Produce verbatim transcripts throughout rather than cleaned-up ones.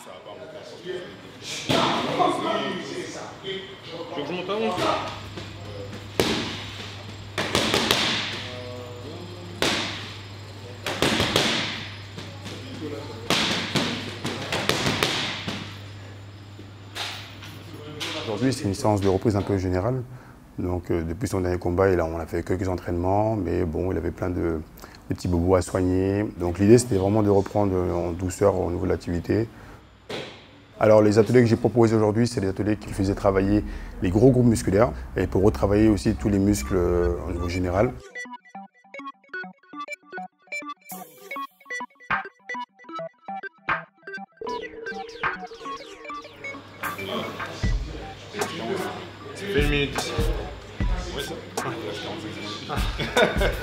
ça va pas monter. Tu veux que je monte à onze? Aujourd'hui, c'est une séance de reprise un peu générale. Donc, euh, depuis son dernier combat, il a, on a fait quelques entraînements, mais bon, il avait plein de, de petits bobos à soigner. Donc, l'idée, c'était vraiment de reprendre en douceur au niveau de l'activité. Alors, les ateliers que j'ai proposés aujourd'hui, c'est des ateliers qui faisaient travailler les gros groupes musculaires et pour retravailler aussi tous les muscles euh, au niveau général. Ça fait une minute d'ici. Oui, ça. Ah, il reste quarante-cinq minutes.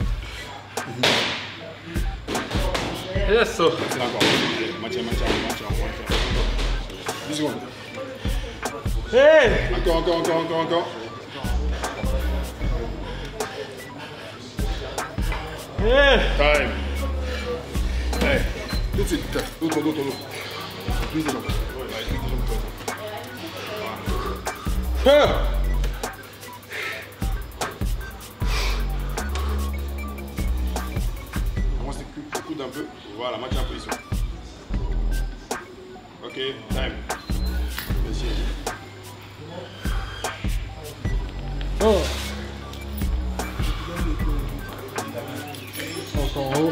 Yes, so. C'est encore. Maintien, maintien, maintien, maintien. dix secondes. Hey! Encore, encore, encore, encore, encore. Hey! Time. Hey. Tout de suite. L'autre, l'autre, l'autre. Plus des jambes. Ouais, plus des jambes. Ah! Moi, c'est plus le coude un peu. Voilà, maintiens en position. Ok, time. Merci. Oh. Encore en haut.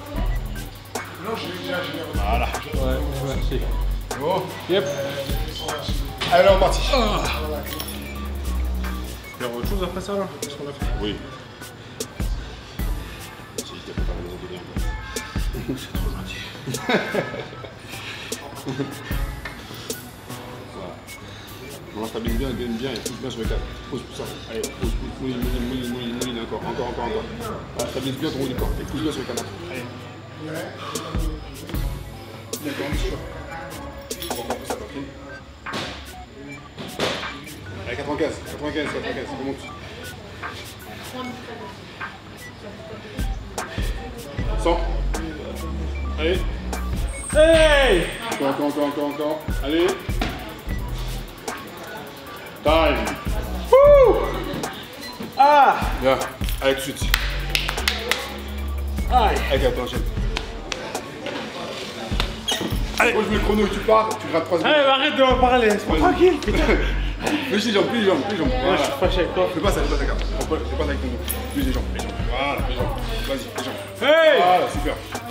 Voilà. Ouais, merci. Bon. Yep. Allez, on est parti. Ah. Il y aura autre chose après ça là? Qu'est-ce qu'on a fait? Oui. Si, t'as préparé les autres bien. C'est trop gentil. Voilà. On va stabiliser bien, bien, bien et pousse bien sur le cadre. Pose tout ça. Allez, pose, pose, mouline, mouline, mouline, mouline, mouline, encore, encore, encore, encore. Voilà, stabilise bien ton haut du corps et pousse bien sur le cadre. Allez. D'accord, on est sûr. On va remonter ça par pied. Allez, quatre-vingt-quinze, quatre-vingt-quinze, quatre-vingt-quinze, on monte. cent. Allez. Hey! Encore, encore, encore, encore, encore. Allez. Time. Wouh! Ah! Bien. Allez, tout de suite. Aïe! Allez, attends, enchaîne. Allez. Moi, je mets le chrono et tu pars, tu grattes trois secondes. Allez, arrête de m'en parler, c'est pas tranquille, putain! Plus les jambes, plus les jambes, plus les jambes. Moi, Voilà. je suis fâché avec toi. Fais pas ça, fais pas ça, regarde. Fais pas ça avec ton dos. Plus les jambes, les jambes. Voilà, les jambes. Vas-y, les jambes. Hey! Voilà, super.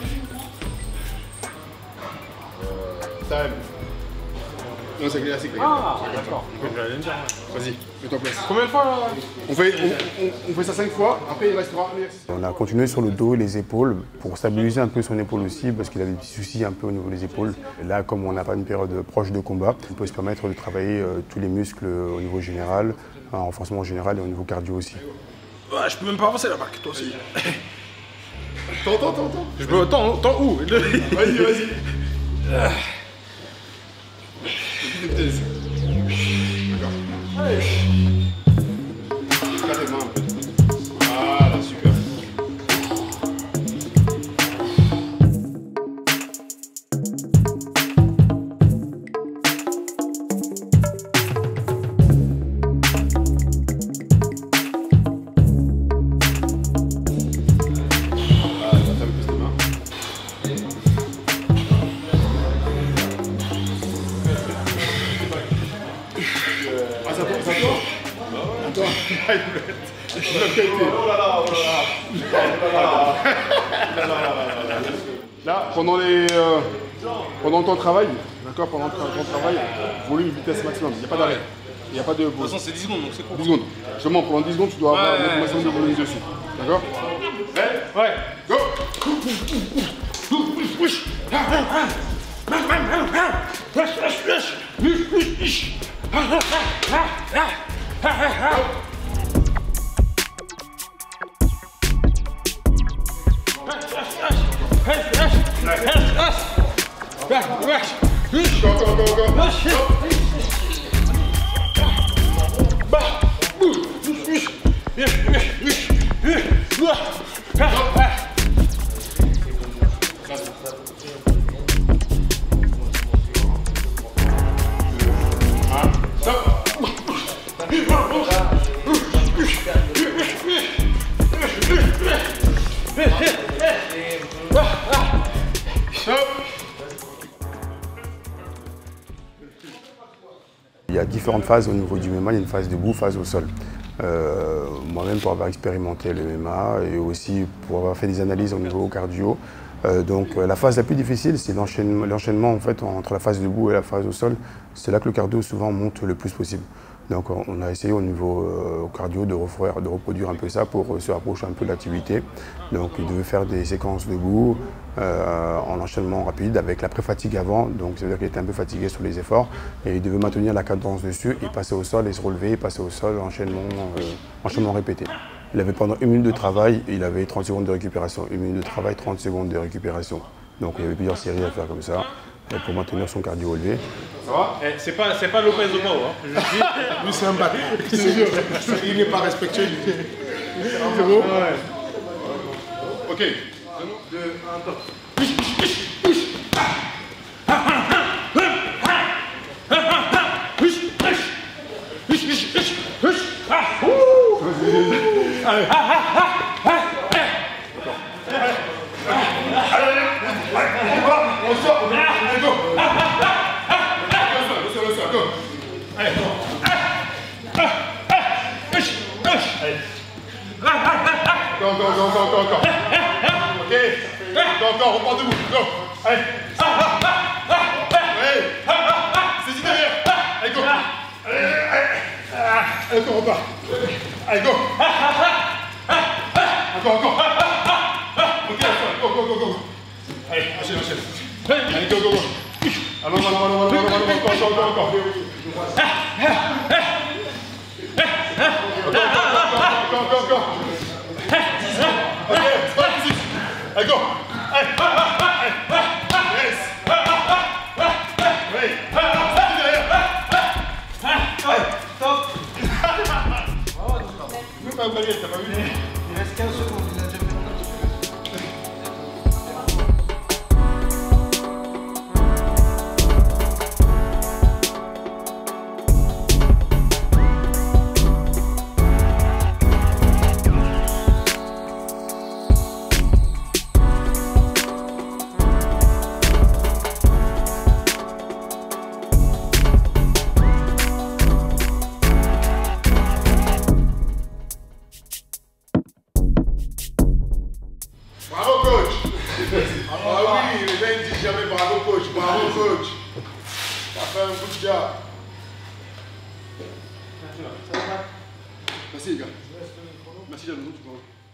Euh, time. Non, c'est classique. Ah, d'accord. J'allais me dire. Vas-y, mets-toi en place. Combien de fois là? On fait, on, on, on fait ça cinq fois, après il restera un exercice. On a continué sur le dos et les épaules pour stabiliser un peu son épaule aussi parce qu'il avait des petits soucis un peu au niveau des épaules. Et là, comme on n'a pas une période proche de combat, on peut se permettre de travailler euh, tous les muscles au niveau général, un renforcement général et au niveau cardio aussi. Ouais, je peux même pas avancer là-bas, toi aussi. Attends, attends, attends, attends. Je peux. Attends, attends où? Vas-y, vas-y. Vitesse. D'accord. Allez. Regarde tes mains un peu. Voilà, super. Là, pendant les, euh, pendant ton travail, d'accord, pendant ton travail, volume, vitesse maximum, il n'y a pas d'arrêt, il n'y a pas de pause. De toute façon, c'est dix secondes donc c'est court. dix secondes. Justement, pendant dix secondes, tu dois avoir Ouais, le maximum de volume dessus. D'accord? Ouais. Go! Go, go, go, go! y a différentes phases au niveau du M M A. Il y a une phase debout, phase au sol. Euh, Moi-même, pour avoir expérimenté le M M A et aussi pour avoir fait des analyses au niveau cardio, euh, donc euh, la phase la plus difficile, c'est l'enchaînement en fait, entre la phase debout et la phase au sol. C'est là que le cardio souvent monte le plus possible. Donc on a essayé au niveau euh, cardio de, refaire, de reproduire un peu ça pour euh, se rapprocher un peu de l'activité. Donc il devait faire des séquences debout euh, en enchaînement rapide avec la pré-fatigue avant. Donc ça veut dire qu'il était un peu fatigué sur les efforts et il devait maintenir la cadence dessus et passer au sol et se relever, et passer au sol, enchaînement, euh, enchaînement répété. Il avait pendant une minute de travail et il avait trente secondes de récupération. Une minute de travail, trente secondes de récupération. Donc il y avait plusieurs séries à faire comme ça pour maintenir son cardio élevé. Ça va? Eh, c'est pas, c'est pas Lopez au Mao, hein. Je dis. Lui, c'est un bac. Je te jure. Il n'est pas respectueux. C'est bon? Ouais. Ok. un, deux, un, top. On sort. Allez, go. Allez, go. Go, go, go, go, go, go. Ok. Go, go, repars debout. Go. Allez. Allez. Saisis derrière. Allez, go. Allez, allez. Allez, go, repars. Allez, go. Encore, encore. Ok, go, go, go, go. Allez, enchaîne, enchaîne. Allez, go, go, go. Allons, allons, allons, allons, allons, allons, encore, encore, encore, encore. Encore, encore, encore. Ok, stop, six. Allez, go. Allez, allez. Yes. Oui. Stop derrière. Allez, stop. Même pas Gabriel, t'as pas vu? Il reste quinze secondes, il a déjà fait longtemps. Merci les gars. Merci Janou, tu peux.